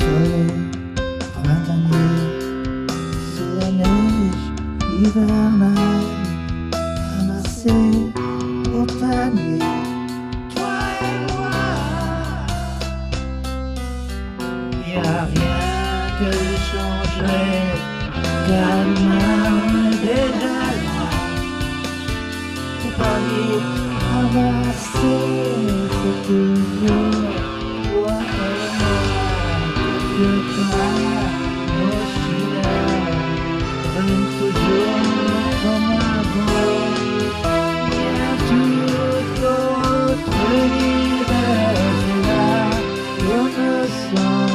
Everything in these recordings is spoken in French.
soleil printanier, sous la neige hivernale, amassée au panier. Toi et moi, y a rien que je changerais, car demain est déjà là. C'est pas vite amasser, c'est toujours toi et moi. Quelque part, nos chilets reviennent toujours comme avant. Bien tout autre univers, c'est là qu'on me sent.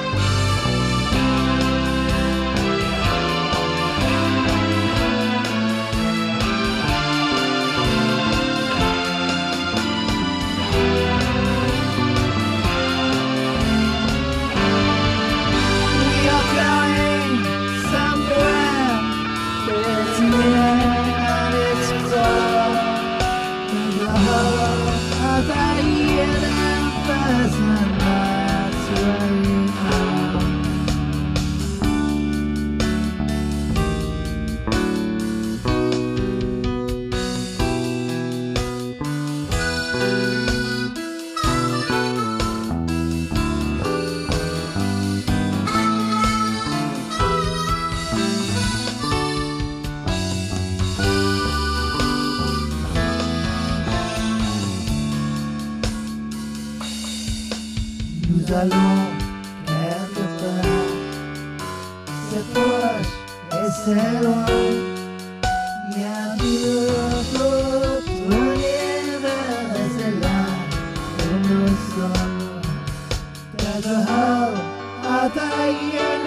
Nous allons quelque part, c'est proche et c'est loin. Bien sûr, l'autre univers, et c'est là où nous sommes. Quelque part à tailler.